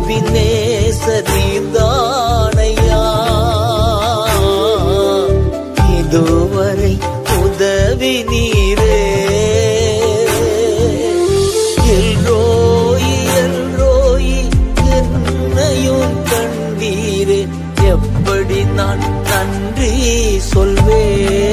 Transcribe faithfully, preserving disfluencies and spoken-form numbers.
Ebenezer நீர்தானையா, இதுவரை உதவி நீரே. எல்ரோயி எல்ரோயி என்னையும் கண்டீரே, எப்படி நான் நன்றி சொல்வேன்.